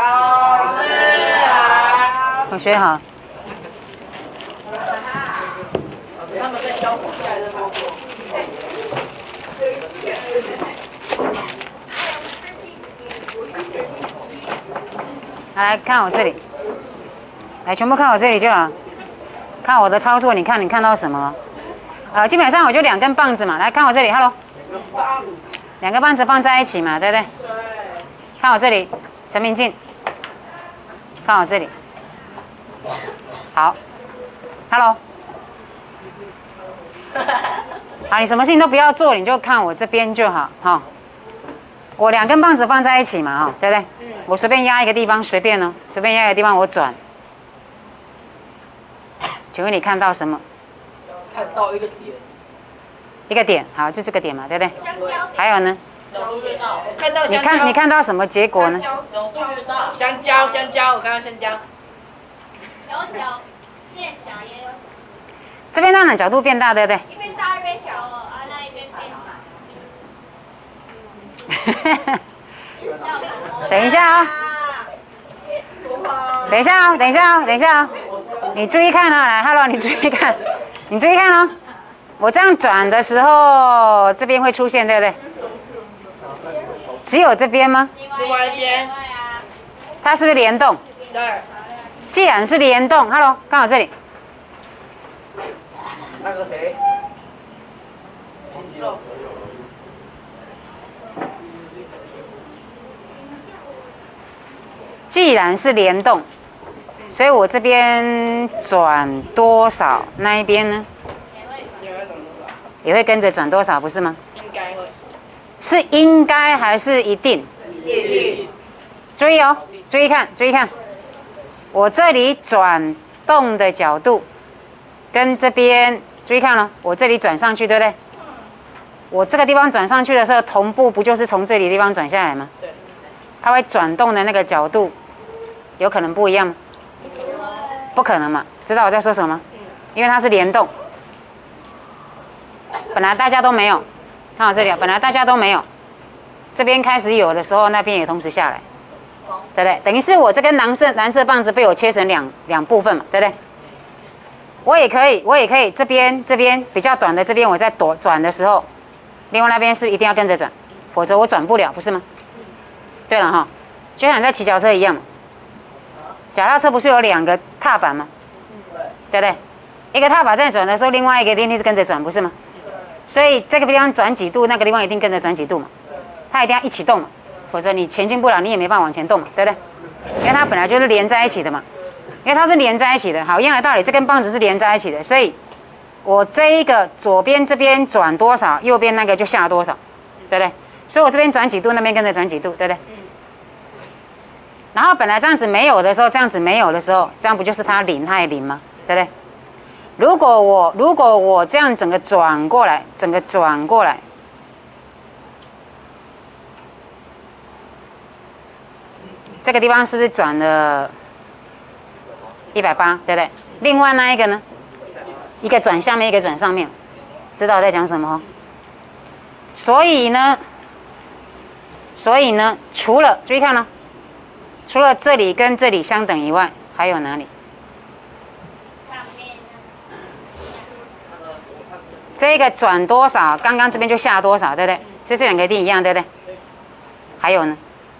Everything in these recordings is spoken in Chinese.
老师好。 同学好。 老师他们在教我下来的包裹。 来看我这里，来全部看我这里就好。看我的操作，你看到什么？基本上我就2根棒子嘛。来看我这里 ，Hello。2个棒子放在一起嘛，对不对？ 对。 看我这里，陈明进。看我这里。好 ，Hello。好，你什么事情都不要做，你就看我这边就好，哈。我2根棒子放在一起嘛，对不对？我随便压一个地方，随便哦，随便压一个地方我转。请问你看到什么？ 看到一个点。 一个点，好，就这个点嘛，对不对？还有呢？ 角度越大，看到你看到什么结果呢？ 角度越大，香蕉，我看到香蕉。 有角变小也有角。 这边当然角度变大，对不对？ 一边大一边小哦，那一边变小。 等一下啊、等一下啊、你注意看啊、来 ，Hello， 你注意看，哦。我这样转的时候，这边会出现，对不对？只有这边吗？ 另外一边。 它是不是联动？ 对。 既然是联动 ，Hello， 看我这里。 那个谁？ 既然是联动，所以我这边转多少，那一边呢？也会跟着转多少，不是吗？ 应该会。 是应该还是一定？ 一定。 注意哦，注意看，我这里转动的角度跟这边，注意看哦，我这里转上去，对不对？我这个地方转上去的时候，同步不就是从这里地方转下来吗？ 对。 它会转动的那个角度，有可能不一样吗？不可能嘛，知道我在说什么吗？因为它是联动。本来大家都没有，看我这里啊，本来大家都没有，这边开始有的时候，那边也同时下来，对不对？等于是我这根蓝色棒子被我切成两部分嘛，对不对？我也可以，这边比较短的这边，我在转的时候，另外那边是一定要跟着转，否则我转不了，不是吗？对了哈，就像你在骑脚车一样嘛，脚踏车不是有2个踏板吗？对不对？一个踏板在转的时候，另外一个一定是跟着转，不是吗？所以这个地方转几度，那个地方一定跟着转几度嘛，它一定要一起动嘛，否则你前进不了，你也没办法往前动嘛，对不对？因为它本来就是连在一起的嘛，因为它是连在一起的。好，一样的道理，这根棒子是连在一起的，所以我这一个左边这边转多少，右边那个就下多少，对不对？所以我这边转几度，那边跟着转几度，对不对？然后本来这样子没有的时候，这样不就是它零，它也零吗？对不对？如果我这样整个转过来，这个地方是不是转了180，对不对？另外那一个呢？一个转下面，一个转上面，知道我在讲什么？所以呢，除了注意看哦，除了这里跟这里相等以外，还有哪里？这个转多少，刚刚这边就下多少，对不对？所以这2个一定一样，对不对？还有呢？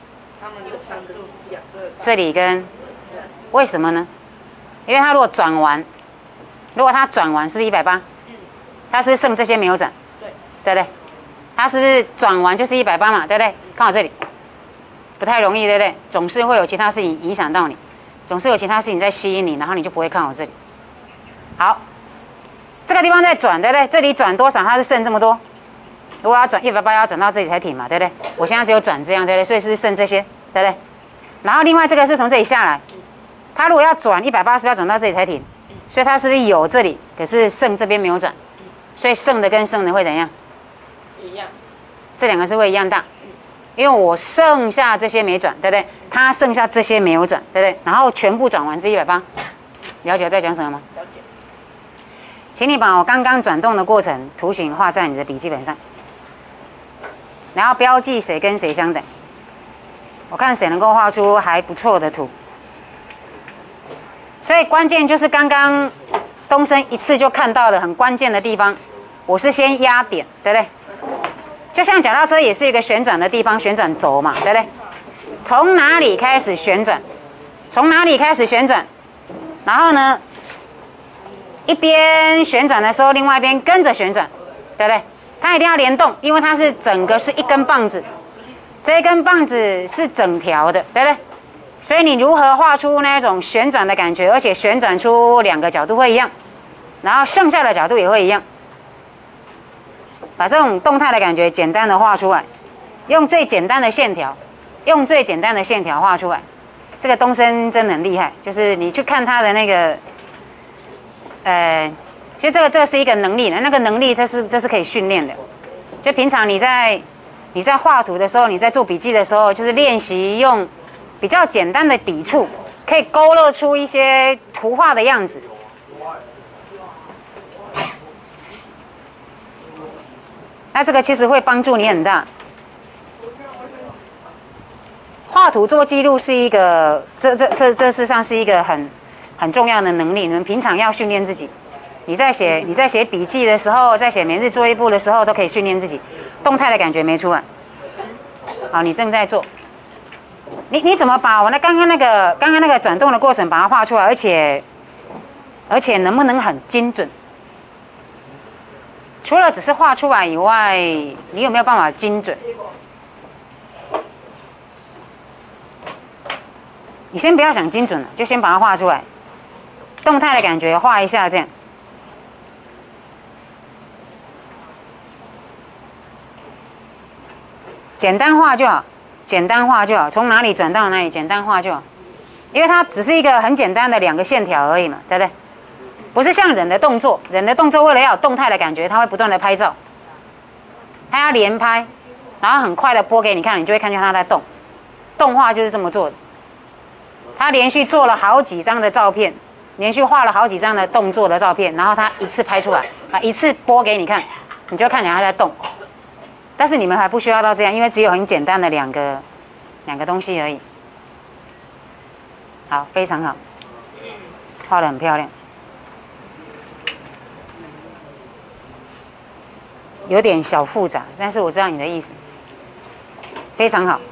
这里跟为什么呢？因为它如果它转完，是不是180？它是不是剩这些没有转？对不对？它是不是转完就是180嘛？对不对？看我这里，不太容易，对不对？总是会有其他事情影响到你，总是有其他事情在吸引你，然后你就不会看我这里。好。这个地方在转，对不对？这里转多少，它是剩这么多。如果要转180，要转到这里才停嘛，对不对？我现在只有转这样，对不对？所以是剩这些，对不对？然后另外这个是从这里下来，它如果要转180，是不是要转到这里才停？所以它是不是有这里，可是剩这边没有转？所以剩的跟剩的会怎样？ 一样。 这2个是会一样大，因为我剩下这些没转，对不对？它剩下这些没有转，对不对？然后全部转完是180，了解我在讲什么吗？ 了解。 请你把我刚刚转动的过程图形画在你的笔记本上，然后标记谁跟谁相等。 我看谁能够画出还不错的图。所以关键就是刚刚东升一次就看到的很关键的地方，我是先压点，对不对？就像脚踏车也是一个旋转的地方，旋转轴嘛，对不对？从哪里开始旋转？从哪里开始旋转？然后呢，一边旋转的时候，另外一边跟着旋转，对不对？它一定要联动，因为它是整个是一根棒子，这一根棒子是整条的，对不对？所以你如何画出那种旋转的感觉，而且旋转出2个角度会一样，然后剩下的角度也会一样，把这种动态的感觉简单的画出来，用最简单的线条，画出来。这个东升真的很厉害，就是你去看他的那个，其实这个是一个能力的，那个能力这是可以训练的。就平常你在画图的时候，你在做笔记的时候，就是练习用比较简单的笔触，可以勾勒出一些图画的样子。那这个其实会帮助你很大。画图做记录是一个，这事实上是一个很重要的能力。你们平常要训练自己。你在写笔记的时候，在写每日作业簿的时候，都可以训练自己。动态的感觉没出来。好，你正在做。你怎么把我刚刚那个转动的过程把它画出来，而且能不能很精准？除了只是画出来以外，你有没有办法精准？你先不要想精准了，就先把它画出来。动态的感觉画一下，这样。简单画就好，简单画就好，从哪里转到哪里，简单画就好。因为它只是一个很简单的2个线条而已嘛，对不对？不是像人的动作，人的动作为了要有动态的感觉，它会不断的拍照，它要连拍，然后很快的播给你看，你就会看见它在动。动画就是这么做的。他连续做了好几张的照片，连续画了好几张的动作的照片，然后他一次拍出来，一次播给你看，你就看起来他在动。但是你们还不需要到这样，因为只有很简单的两个东西而已。好，非常好，画得很漂亮，有点小复杂，但是我知道你的意思，非常好。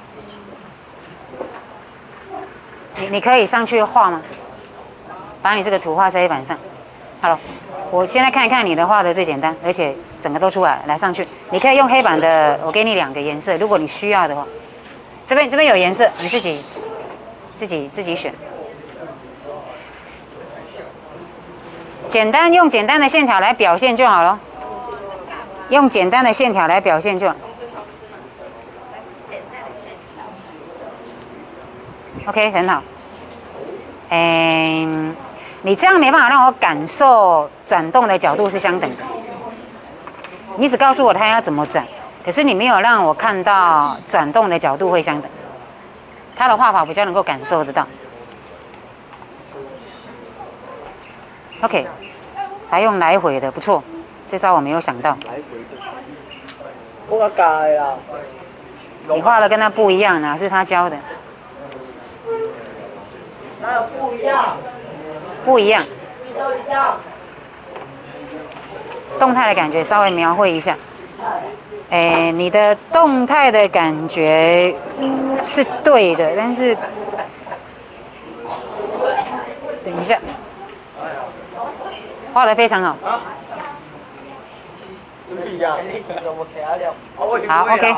你可以上去画吗？把你这个图画在黑板上。好了，我现在看一看你的画的最简单，而且整个都出来了。来上去，你可以用黑板的，我给你2个颜色，如果你需要的话。这边有颜色，你自己选。用简单的线条来表现就好了。用简单的线条来表现就好。OK， 很好。你这样没办法让我感受转动的角度是相等的。你只告诉我它要怎么转，可是你没有让我看到转动的角度会相等。它的画法比较能够感受得到。OK， 还用来回的，不错，这招我没有想到。 我改啦。 你画的跟他不一样啊，是他教的。 哪有不一样？ 不一样。 都一样。 动态的感觉稍微描绘一下。你的动态的感觉是对的，但是等一下，画得非常好。 真不一样。 好 ，OK。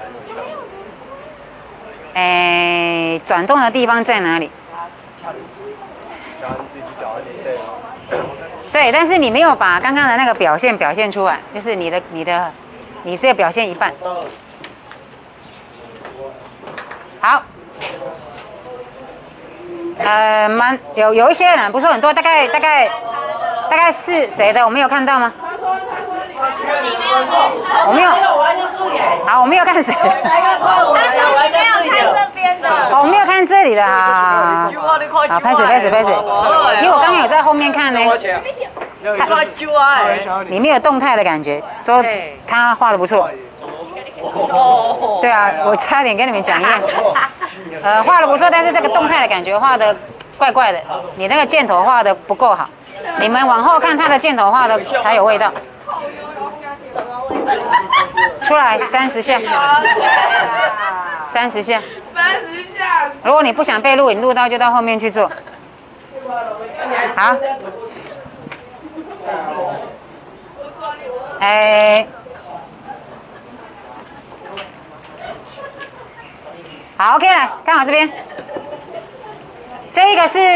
转动的地方在哪里？对，但是你没有把刚刚的那个表现出来，就是你这个表现一半。好，有一些人不是很多，大概是谁的？我没有看到吗？我没有。好，我没有看谁。我没有看这里的啊。好，拍手。因为我刚刚有在后面看呢。你没有动态的感觉，他画的不错。 对啊，我差点跟你们讲一样。画的不错，但是这个动态的感觉画的怪怪的，你那个箭头画的不够好。你们往后看他的箭头画的才有味道。出来30下，30下。 30下。 如果你不想被录影录到，就到后面去做。好。哎。好 ，OK 了，看好这边。这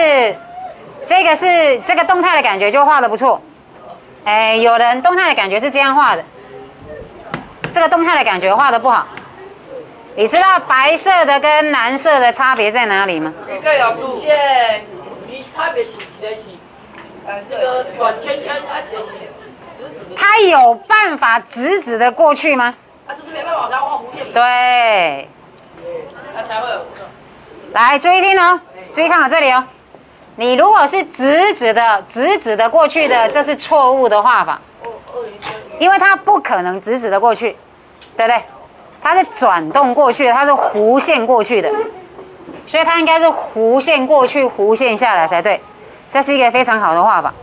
个动态的感觉就画的不错。哎，有人动态的感觉是这样画的，这个动态的感觉画的不好。你知道白色的跟蓝色的差别在哪里吗？ 一个有路线，你差别是一个是，这个转圈圈，它一个是直直的。 它有办法直直的过去吗？ 它就是没办法往下画弧线。 对。 它才会有。 来，注意听哦，注意看好这里哦。你如果是直直的过去的，这是错误的画法，因为它不可能直直的过去，对不对？它是转动过去的，它是弧线过去的，所以它应该是弧线过去，弧线下来才对。这是一个非常好的画法。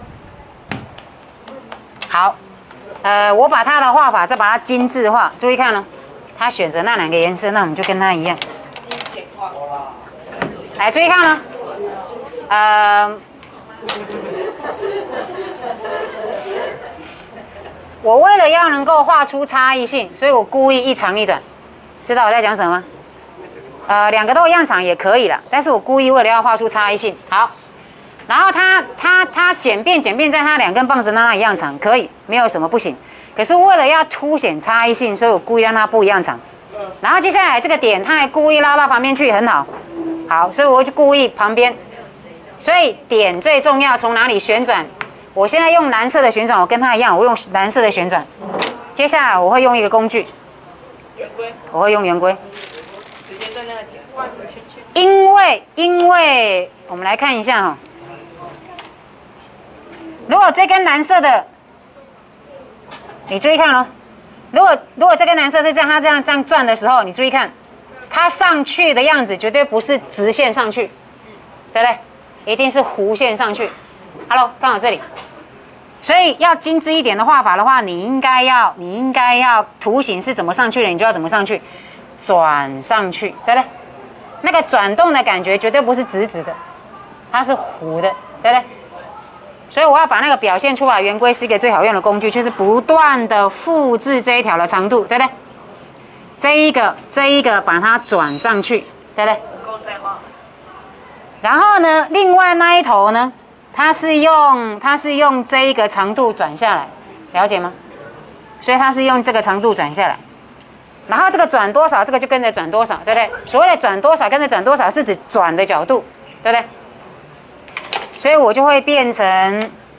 好，我把它的画法再把它精致化，注意看哦。他选择那2个颜色，那我们就跟他一样。来，注意看哦。我为了要能够画出差异性，所以我故意一长一短，知道我在讲什么吗？2个都一样长也可以了，但是我故意为了要画出差异性，好，然后它简便在它2根棒子让它一样长，可以，没有什么不行。可是为了要凸显差异性，所以我故意让它不一样长。然后接下来这个点，它还故意拉到旁边去，很好，好，所以我就故意旁边。所以点最重要，从哪里旋转？我现在用蓝色的旋转，我跟它一样，我用蓝色的旋转。接下来我会用一个工具， 圆规， 我会用圆规， 直接在那个点画个圈圈。 因为我们来看一下哈，如果这根蓝色的，你注意看哦，如果这根蓝色是这样，它这样转的时候，你注意看，它上去的样子绝对不是直线上去，对不对？一定是弧线上去。Hello， 看好这里。所以要精致一点的画法的话，你应该要图形是怎么上去的，你就要怎么上去，转上去，对不对？那个转动的感觉绝对不是直直的，它是弧的，对不对？所以我要把那个表现出来，圆规是一个最好用的工具，就是不断的复制这一条的长度，对不对？这一个把它转上去，对不对？然后呢，另外那一头呢，它是用这一个长度转下来，了解吗？所以它是用这个长度转下来，然后这个转多少，这个就跟着转多少，对不对？所谓的转多少跟着转多少，是指转的角度，对不对？所以我就会变成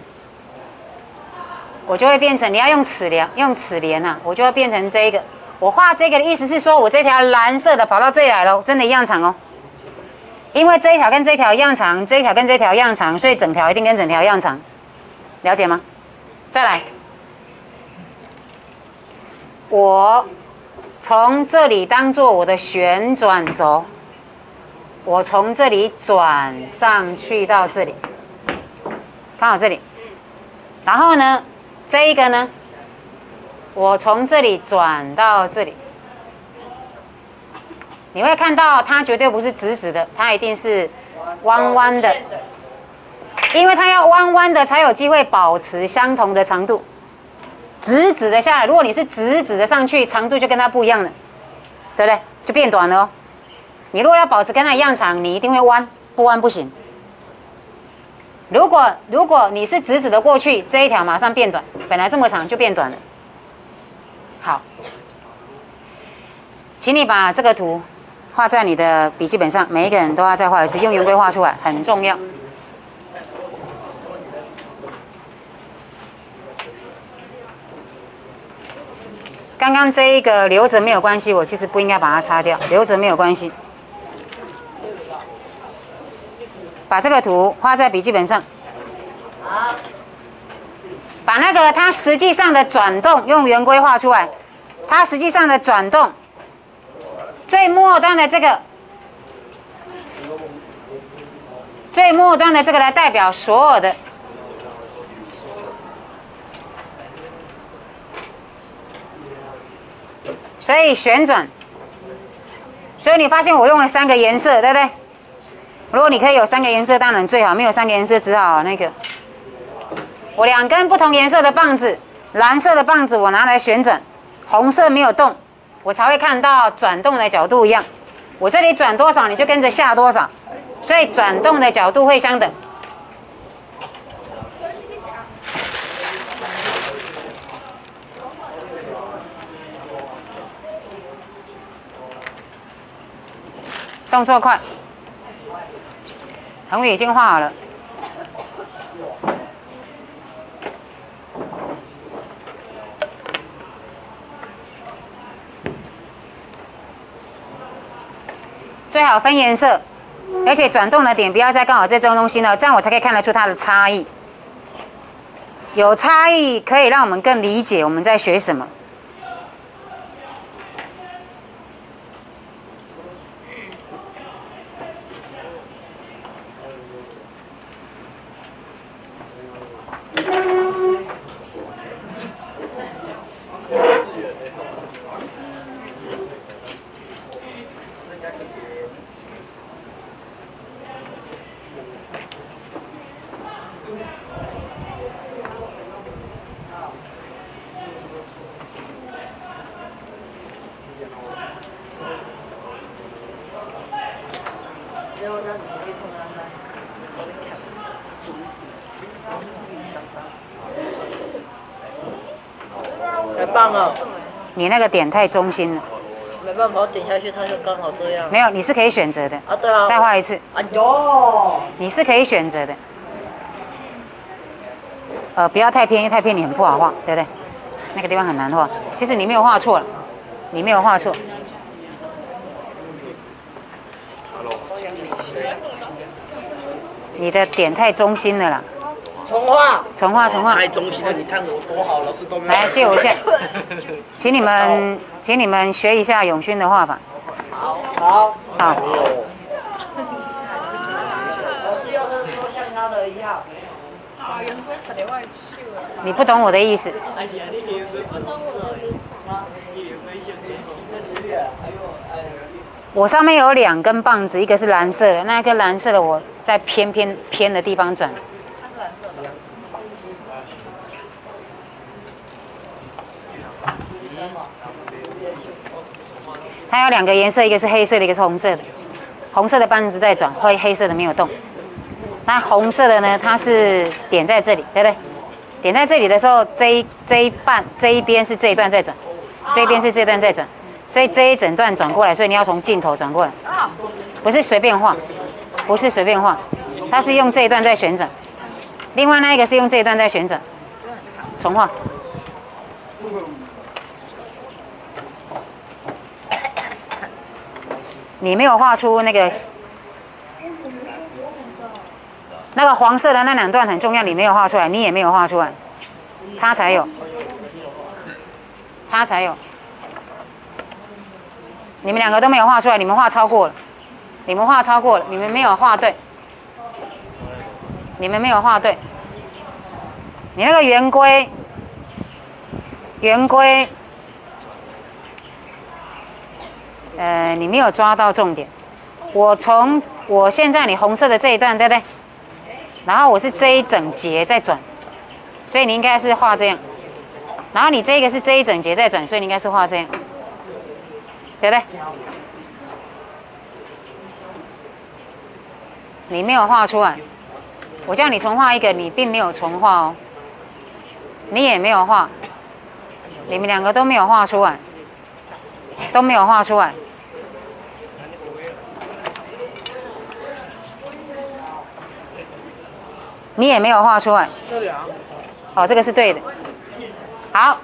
你要用尺连啊，我就会变成这个。我画这个的意思是说，我这条蓝色的跑到这里来了，真的一样长哦。因为这一条跟这一条一样长，这一条跟这一条一样长，所以整条一定跟整条一样长，了解吗？再来，我从这里当做我的旋转轴，我从这里转上去到这里，看好这里。然后呢，这一个呢，我从这里转到这里。你会看到它绝对不是直直的，它一定是弯弯的，因为它要弯弯的才有机会保持相同的长度。直直的下来，如果你是直直的上去，长度就跟它不一样了，对不对？就变短了哦。你如果要保持跟它一样长，你一定会弯，不弯不行。如果你是直直的过去，这一条马上变短，本来这么长就变短了。好，请你把这个图画在你的笔记本上，每一个人都要再画一次，用圆规画出来，很重要。刚刚这一个留着没有关系，我其实不应该把它擦掉，留着没有关系。把这个图画在笔记本上，把那个它实际上的转动用圆规画出来。 它实际上的转动，最末端的这个，最末端的这个来代表所有的。所以旋转，所以你发现我用了3个颜色，对不对？如果你可以有3个颜色，当然最好；没有3个颜色，只好那个。我2根不同颜色的棒子，蓝色的棒子我拿来旋转，红色没有动，我才会看到转动的角度一样。我这里转多少，你就跟着下多少，所以转动的角度会相等。动作快，横语已经画好了。最好分颜色，而且转动的点不要在刚好这种东西呢，这样我才可以看得出它的差异。有差异可以让我们更理解我们在学什么。 太棒了！ 你那个点太中心了。 没办法，我点下去它就刚好这样。 没有，你是可以选择的。 啊，对啊。 再画一次。 哎呦！ 你是可以选择的。不要太偏，因为太偏你很不好画，对不对？那个地方很难画。其实你没有画错了，你没有画错。你的点太中心了啦。 重画。 重画，重画。 太中心了，你看我多好，老师都没有。 来借我一下，请你们学一下永勋的画法。 好。 好。 老师要是说像他的一样。 你不懂我的意思。我上面有2根棒子，一个是蓝色的，那根蓝色的我在偏的地方转。它有2个颜色，一个是黑色的，一个是红色的。红色的棒子在转，黑色的没有动。那红色的呢？它是点在这里，对不对？点在这里的时候，这一边是这一段在转，这一边是这一段在转，所以这一整段转过来，所以你要从镜头转过来，不是随便画，不是随便画，它是用这一段在旋转，另外那一个是用这一段在旋转，重画。你没有画出那个黄色的那2段很重要，你没有画出来，你也没有画出来，他才有，他才有。你们2个都没有画出来，你们画超过了，你们画超过了，你们没有画对，你们没有画对。你那个圆规，你没有抓到重点。我现在你红色的这一段，对不对？然后我是这一整节在转，所以你应该是画这样。然后你这个是这一整节在转，所以你应该是画这样，对不对？你没有画出来，我叫你重画一个，你并没有重画哦，你也没有画，你们2个都没有画出来，都没有画出来。你也没有画出来。哦，这个是对的。好，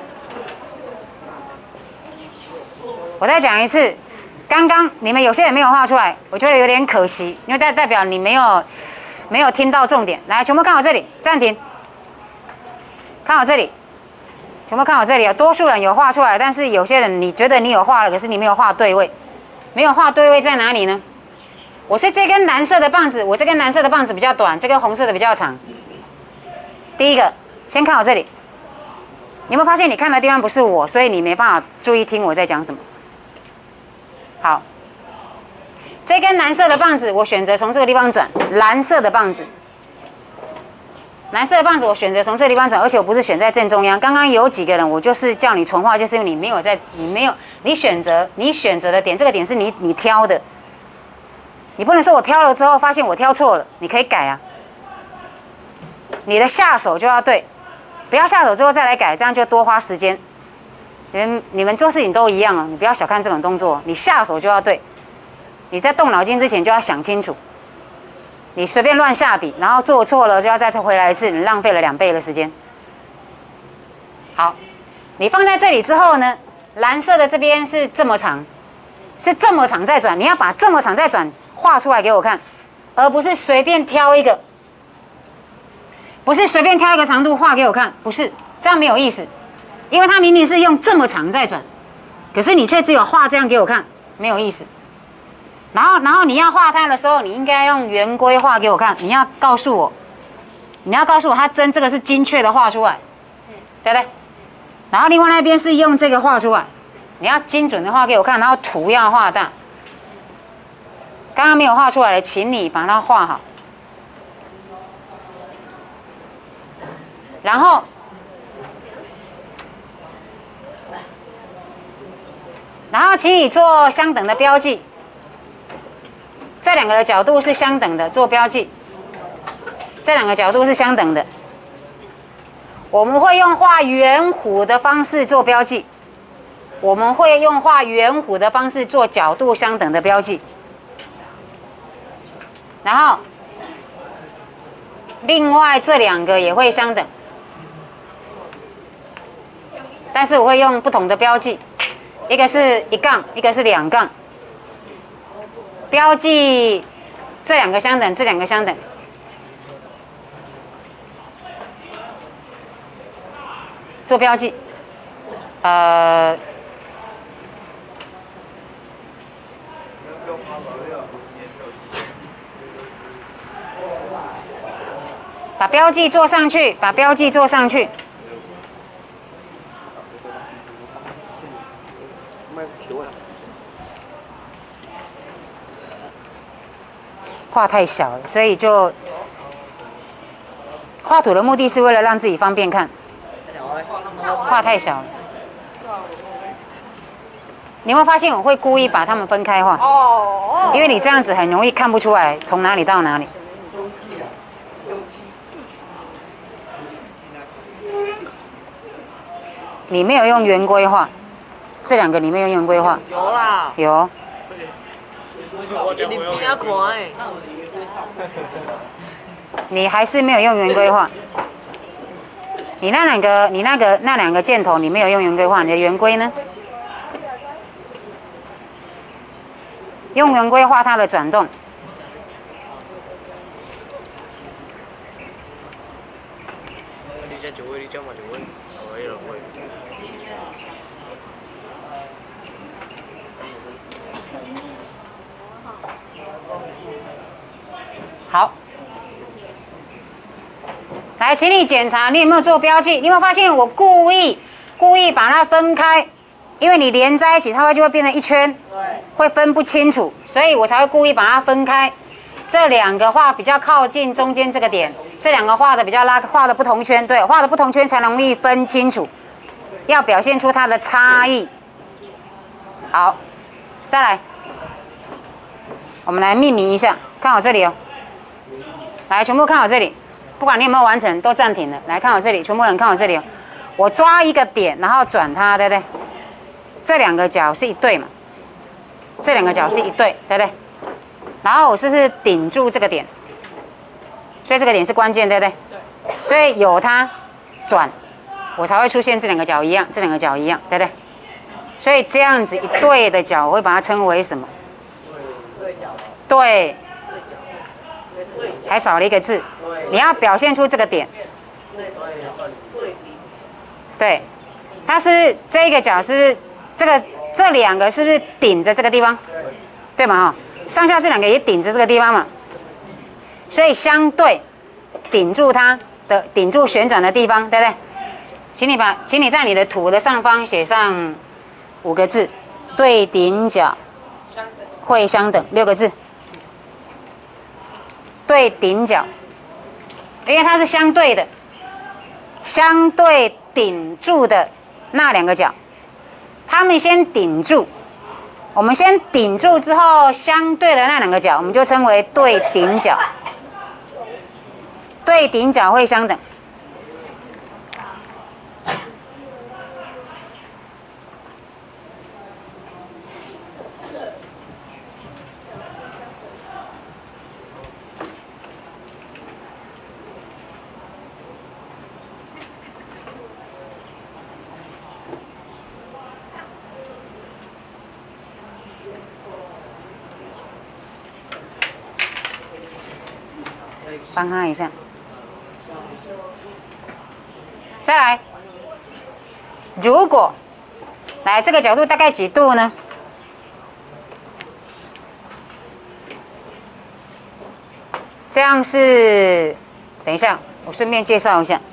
我再讲一次，刚刚你们有些人没有画出来，我觉得有点可惜，因为代表你没有听到重点。来，全部看好这里，暂停，看好这里。 全部看我这里啊，多数人有画出来，但是有些人你觉得你有画了，可是你没有画对位，没有画对位在哪里呢？我是这根蓝色的棒子，我这根蓝色的棒子比较短，这根红色的比较长。第一个，先看我这里，你有没有发现你看的地方不是我，所以你没办法注意听我在讲什么？好，这根蓝色的棒子，我选择从这个地方转，蓝色的棒子。蓝色的棒子我选择从这个地方转，而且我不是选在正中央。刚刚有几个人，我就是叫你重画，就是因为你选择的点，这个点是你挑的，你不能说我挑了之后发现我挑错了，你可以改啊。你的下手就要对，不要下手之后再来改，这样就多花时间。你们做事情都一样哦，你不要小看这种动作，你下手就要对，你在动脑筋之前就要想清楚。你随便乱下笔，然后做错了就要再次回来一次，你浪费了2倍的时间。好，你放在这里之后呢，蓝色的这边是这么长，是这么长再转，你要把这么长再转画出来给我看，而不是随便挑一个，不是随便挑一个长度画给我看，不是这样没有意思，因为它明明是用这么长再转，可是你却只有画这样给我看，没有意思。然后你要画它的时候，你应该用圆规画给我看。你要告诉我它这个是精确的画出来，对不对？然后另外那边是用这个画出来，你要精准的画给我看，然后图要画大。刚刚没有画出来的，请你把它画好。然后请你做相等的标记。这两个的角度是相等的，做标记。这两个角度是相等的，我们会用画圆弧的方式做标记，我们会用画圆弧的方式做角度相等的标记。然后，另外这2个也会相等，但是我会用不同的标记，一个是1杠，一个是2杠。标记这2个相等，这2个相等。做标记，把标记做上去，把标记做上去。画太小了，所以就画图的目的是为了让自己方便看。画太小了，你有没有发现我会故意把它们分开画？因为你这样子很容易看不出来从哪里到哪里。你没有用圆规画，这2个你没有用圆规画。 有啦， 有。 你不要看哎。 你还是没有用圆规画。你那2个箭头你没有用圆规画，你的圆规呢？用圆规画它的转动。好，来，请你检查你有没有做标记。你有没有发现我故意把它分开？因为你连在一起，它就会变成一圈，会分不清楚，所以我才会故意把它分开。这2个画比较靠近中间这个点，这2个画的比较画的不同圈，对，画的不同圈才容易分清楚，要表现出它的差异。好，再来，我们来命名一下，看我这里哦。来，全部看我这里，不管你有没有完成，都暂停了。来看我这里，全部人看我这里哦。我抓一个点，然后转它，对不对？这2个角是一对嘛？这2个角是一对，对不对？然后我是不是顶住这个点？所以这个点是关键，对不对？对。所以有它转，我才会出现这2个角一样，这2个角一样，对不对？所以这样子一对的角，我会把它称为什么？对。还少了一个字，你要表现出这个点。对， 它是这个角是这两个是不是顶着这个地方？对嘛哈？上下这两个也顶着这个地方嘛，所以相对顶住它的顶住旋转的地方，对不对？请你在你的图的上方写上5个字：对顶角会相等，6个字。对顶角，因为它是相对的，相对顶住的那两个角，它们先顶住，我们先顶住之后，相对的那两个角，我们就称为对顶角。对顶角会相等。帮他一下，再来。如果来这个角度大概几度呢？这样是，等一下，我顺便介绍一下。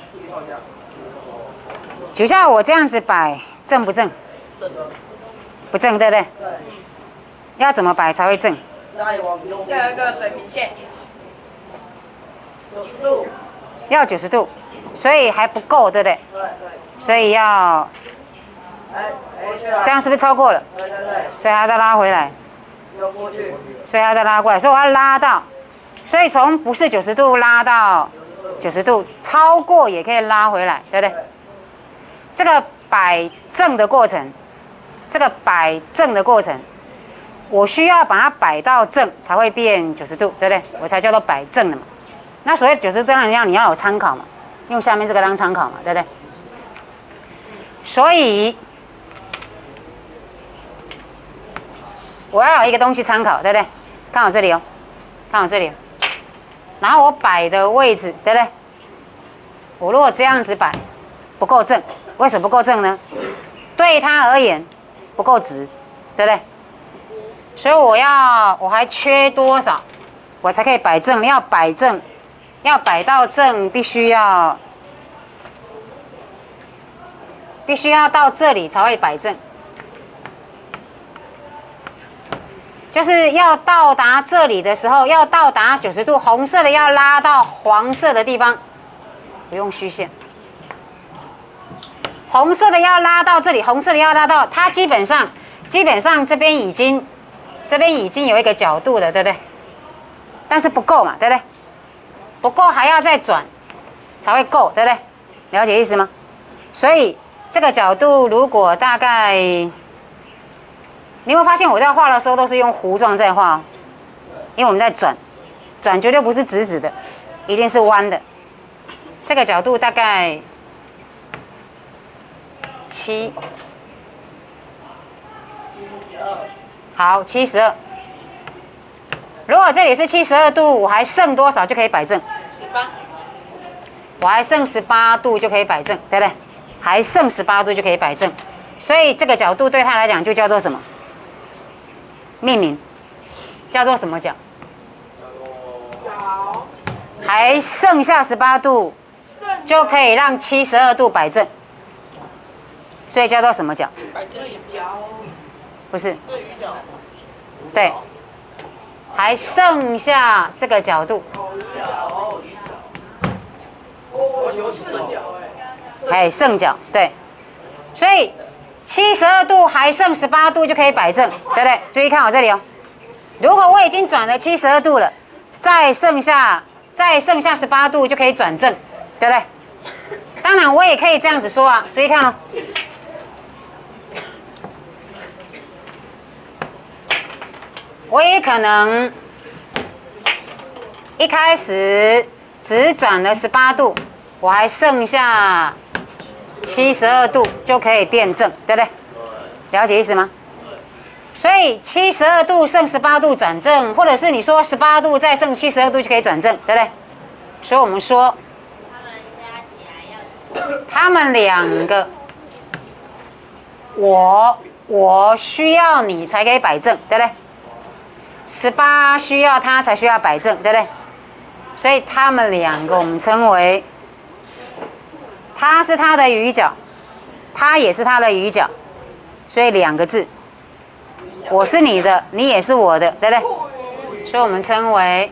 举下我这样子摆正不正？不正，对不对？ 对。 要怎么摆才会正？ 再往右要有一个水平线。 90度。 要90度，所以还不够，对不对？ 对。 所以要， 过去了。 这样是不是超过了？ 对。 所以还要再拉回来。 又过去。 所以还要再拉过来，所以我要拉到，所以从不是90度拉到90度，超过也可以拉回来，对不对？这个摆正的过程，我需要把它摆到正才会变90度，对不对？我才叫做摆正的嘛。那所谓90度，当然你要有参考嘛，用下面这个当参考嘛，对不对？所以我要有一个东西参考，对不对？看好这里哦，看好这里哦。然后我摆的位置，对不对？我如果这样子摆，不够正，为什么不够正呢？对它而言不够直，对不对？所以我还缺多少，我才可以摆正？要摆正，要摆到正，必须要到这里才会摆正。就是要到达这里的时候，要到达90度，红色的要拉到黄色的地方，不用虚线。红色的要拉到这里，红色的要拉到它基本上这边已经有一个角度的，对不对？但是不够嘛，对不对？不够还要再转才会够，对不对？了解意思吗？所以这个角度如果大概。你有没有发现我在画的时候都是用弧状在画哦？因为我们在转绝对不是直直的，一定是弯的。这个角度大概7，好，72。如果这里是72度，我还剩多少就可以摆正？18。我还剩18度就可以摆正，对不对？还剩18度就可以摆正，所以这个角度对他来讲就叫做什么？命名叫做什么角？还剩下18度，就可以让72度摆正，所以叫做什么角？不是，对，还剩下这个角度，哎，剩角，对，所以。72度还剩18度就可以摆正，对不对？注意看我这里哦。如果我已经转了72度了，再剩下18度就可以转正，对不对？当然我也可以这样子说啊，注意看哦。我也可能一开始只转了18度，我还剩下。72度就可以变正，对不对？了解意思吗？所以72度剩18度转正，或者是你说18度再剩72度就可以转正，对不对？所以我们说，他们两个我需要你才可以摆正，对不对？18需要他才需要摆正，对不对？所以他们两个我们称为，他是他的余角，他也是他的余角，所以2个字，我是你的，你也是我的，对不对？所以我们称为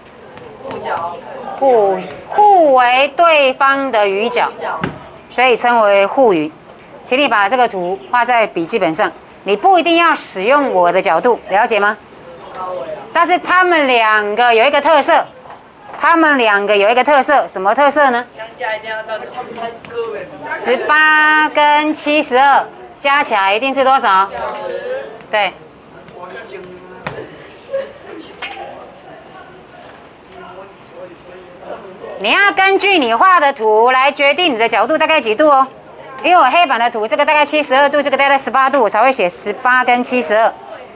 互为对方的余角，所以称为互余。请你把这个图画在笔记本上，你不一定要使用我的角度，了解吗？但是他们两个有一个特色。什么特色呢？18跟72加起来一定是多少？对。你要根据你画的图来决定你的角度大概几度哦。因为我黑板的图，这个大概72度，这个大概18度，我才会写18跟72。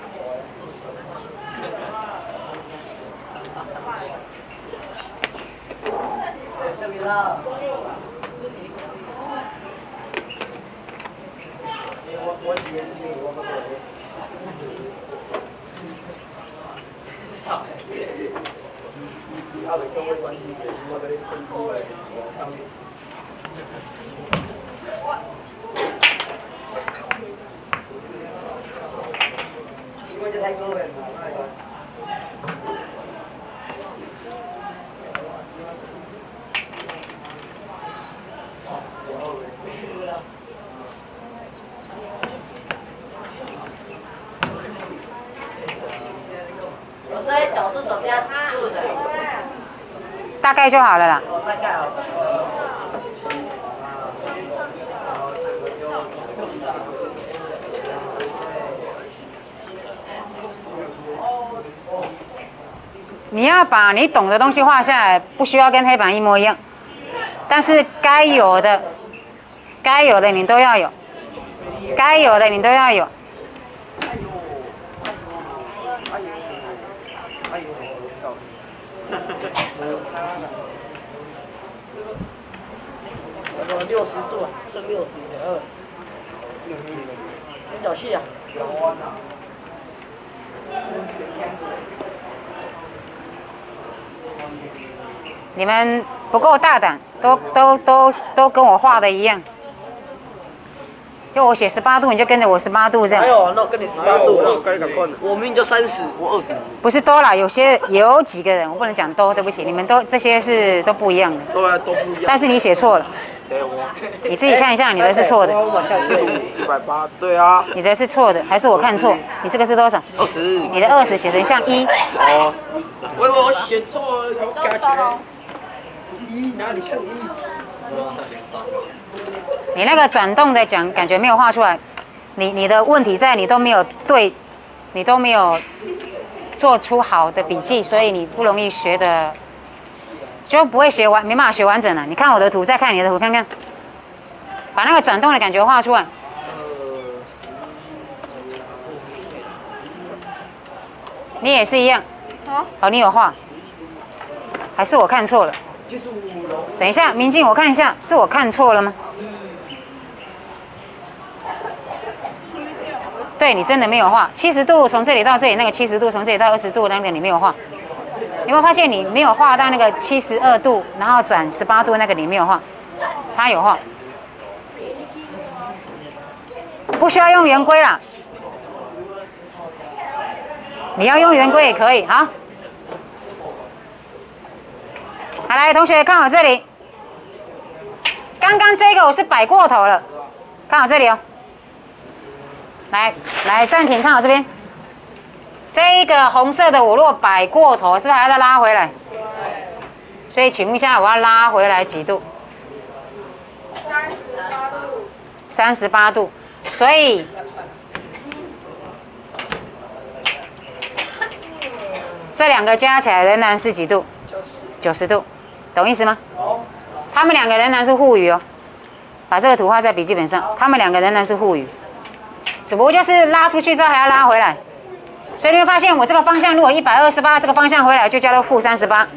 老师角度怎么样？ 大概就好了啦。 大概好。 你要把你懂的东西画下来，不需要跟黑板一模一样，但是该有的你都要有，该有的你都要有。 60度，是60.2。三角系啊。 你们不够大胆，都跟我画的一样。就我写18度，你就跟着我18度这样。 没有，那我跟你18度，那我跟你赶快。我明明就30，我20。 不是多啦，有几个人，我不能讲多，对不起，你们这些都不一样的。 对，都不一样。 但是你写错了。 谁我？ 你自己看一下，你的是错的。 180，对啊。 你的是错的，还是我看错？你这个是多少 20。 你的20写成像1。 哦。我写错了，我改起来。1哪里像1？ 你那个转动的感觉没有画出来，你的问题在你都没有做出好的笔记，所以你不容易学的，就不会学完，没办法学完整了。你看我的图，再看你的图，看看，把那个转动的感觉画出来。你也是一样，哦，你有画，还是我看错了？等一下，明镜，我看一下，是我看错了吗？对，你真的没有画70度，从这里到这里那个70度，从这里到20度那个你没有画。你会发现你没有画到那个72度，然后转18度那个你没有画，他有画。不需要用圆规啦，你要用圆规也可以。好，好来，同学看好这里。刚刚这个我是摆过头了，看好这里哦。来暂停，看好这边。这一个红色的我若摆过头，是不是还要再拉回来？所以请问一下，我要拉回来几度？38度。所以这两个加起来仍然是几度？90度，懂意思吗？他们两个仍然是互余哦。把这个图画在笔记本上，他们两个仍然是互余。只不过就是拉出去之后还要拉回来，所以你会发现我这个方向如果128，这个方向回来就叫做-38。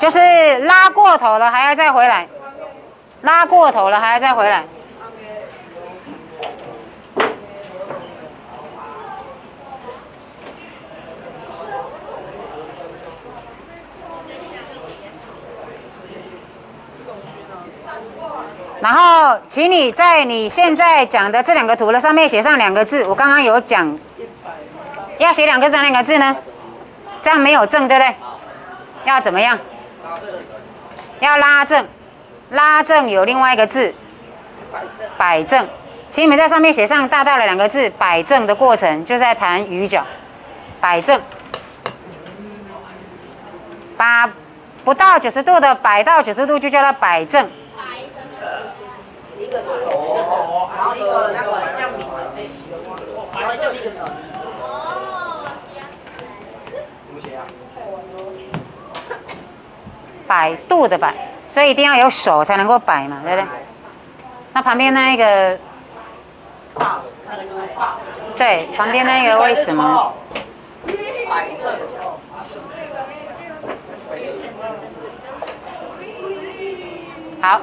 就是拉过头了还要再回来，拉过头了还要再回来。然后，请你在你现在讲的这两个图的上面写上2个字。我刚刚有讲，要写2个字哪2个字呢？这样没有正，对不对？要怎么样？要拉正，拉正有另外一个字，摆正。请你们在上面写上大大的2个字，摆正的过程就是在弹鱼角，摆正，把不到90度的摆到90度就叫它摆正。 一个手，然后一个那个像米的类型，然后就一个人。 摆度的摆，所以一定要有手才能够摆嘛，对不对？那旁边那一个，对，旁边那个为什么？好，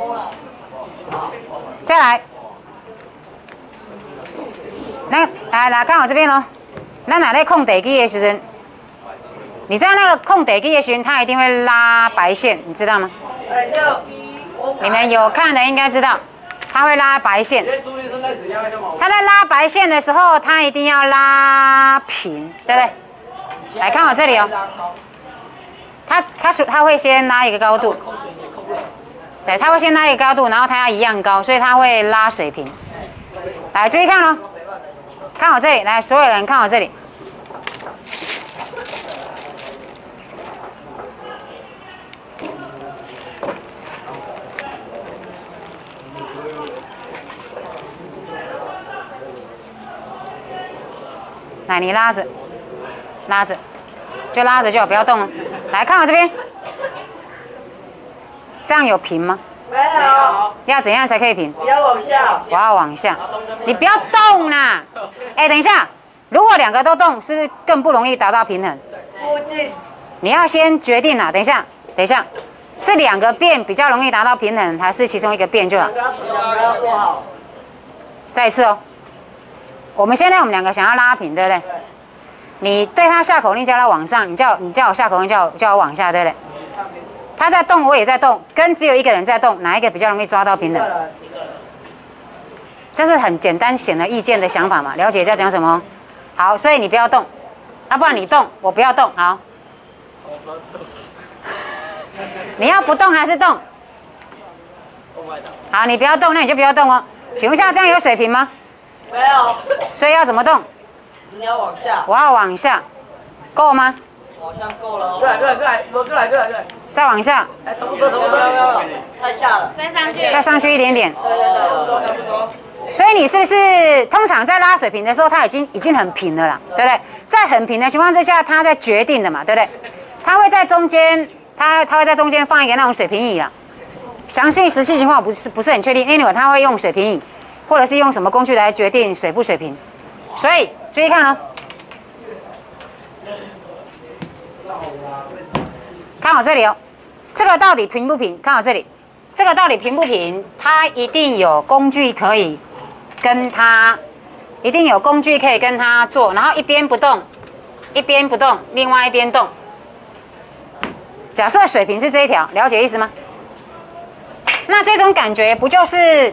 再来，来看我这边哦。咱哪在空地机的时阵，你知道那个空地机的时阵，它一定会拉白线，你知道吗？你们有看的应该知道，它会拉白线。它在拉白线的时候，它一定要拉平，对不对？来看我这里哦，它会先拉一个高度。对，它会先拉一个高度，然后它要一样高，所以它会拉水平。来，注意看哦，看我这里，来，所有人看我这里。来，你拉着，拉着，就拉着就好，不要动哦。来看我这边。这样有平吗？ 没有。 要怎样才可以平？ 你要往下。 我要往下。你不要动啦！哎，等一下，如果2个都动，是不是更不容易达到平衡？ 不一定。 你要先决定啦。等一下，是2个变比较容易达到平衡，还是其中一个变就好？ 两个要说好。 再一次哦。我们2个想要拉平，对不对？你对他下口令，叫他往上；你叫我下口令，叫我往下，对不对？他在动，我也在动，跟只有一个人在动，哪一个比较容易抓到平衡？这是很简单、显而易见的想法嘛。了解在讲什么？好，所以你不要动，要不然你动，我不要动。好，你要不动还是动？好，你不要动，那你就不要动哦。请问一下，这样有水平吗？ 没有。 所以要怎么动？ 你要往下。 我要往下，够吗？ 好像够了。 过来。 再往下。 哎，差不多。 太下了。 再上去一点点。 对。 差不多。 所以你是不是通常在拉水平的时候，它已经很平了啦，对不对？在很平的情况之下，它在决定的嘛，对不对？它会在中间，它会在中间放一个那种水平椅啦。详细实际情况不是很确定 ，anyway， 它会用水平椅，或者是用什么工具来决定水不水平。所以注意看哦。看我这里哦，这个到底平不平？看我这里，这个到底平不平？它一定有工具可以跟它，一定有工具可以跟它做，然后一边不动，另外一边动。假设水平是这一条，了解意思吗？那这种感觉不就是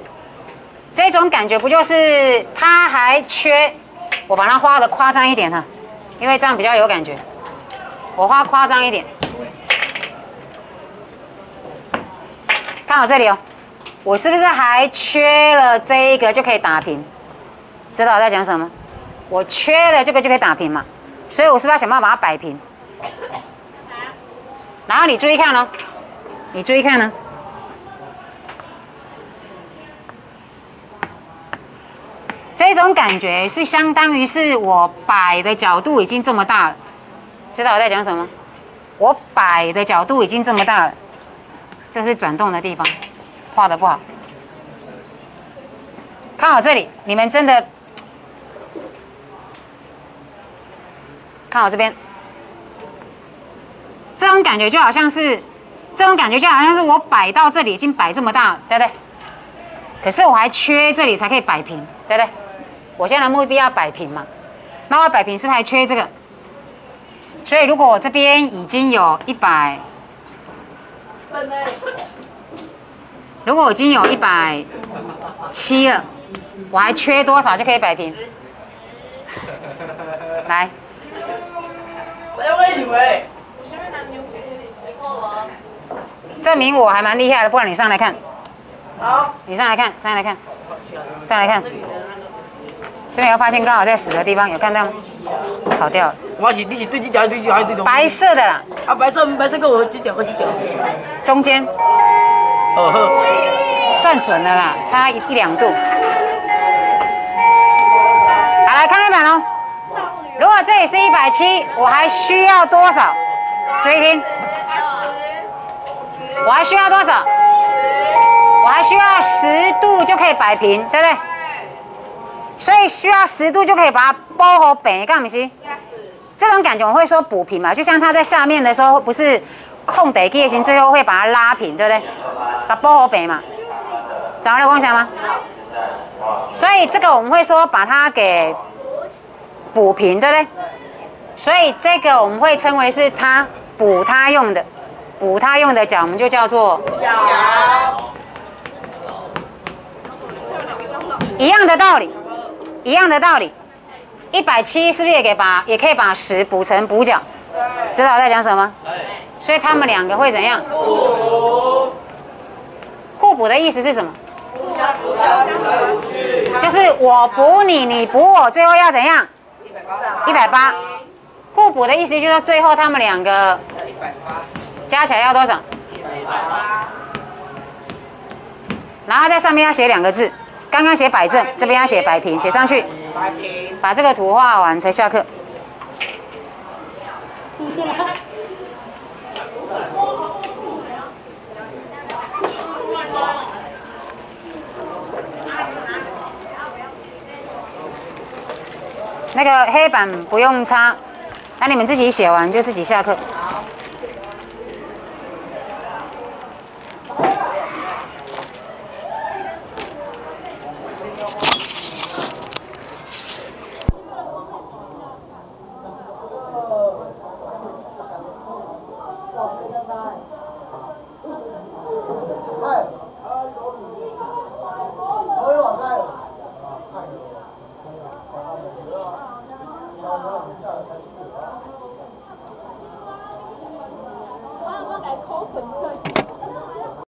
它还缺？我把它画的夸张一点哈，因为这样比较有感觉。我画夸张一点。看我这里哦，我是不是还缺了这一个就可以打平？知道我在讲什么？我缺了这个就可以打平嘛，所以我是不是要想办法把它摆平？然后你注意看哦，这种感觉是相当于是我摆的角度已经这么大了，知道我在讲什么？我摆的角度已经这么大了。这是转动的地方，画的不好。看我这里，你们真的看我这边，这种感觉就好像是这种感觉就好像是我摆到这里已经摆这么大，对不对？可是我还缺这里才可以摆平，对不对？我现在的目标要摆平嘛，那我摆平是不是还缺这个？所以如果我这边已经有100，如果我已经有170了，我还缺多少就可以摆平？来，证明我还蛮厉害的，不然你上来看。 好， 你上来看，上来看，上来看。这边有发现刚好在死的地方，有看到吗？跑掉了。 你是对这条对这条还是对中？ 白色的啦， 啊，白色跟我这条。 中间哦好。 算准了啦，差1、2度。好，来看黑板哦。如果这里是170，我还需要多少？注意听。我还需要多少？我还需要10度就可以摆平，对不对？所以需要10度就可以把它包好平，干不是？这种感觉我会说补平嘛，就像它在下面的时候，不是空得地形，最后会把它拉平，对不对？把它包好平嘛，找到共享吗？所以这个我们会说把它给补平，对不对？所以这个我们会称为是它补它用的，补它用的角，我们就叫做角。一样的道理，一样的道理。170是不是也可以把10补成补角？知道我在讲什么吗？所以他们两个会怎样？互补的意思是什么？就是我补你，你补我，最后要怎样？180。互补的意思就是说，最后他们两个加起来要多少？然后在上面要写2个字，刚刚写摆正，这边要写摆平，写上去，把这个图画完才下课。那个黑板不用擦，那你们自己写完就自己下课。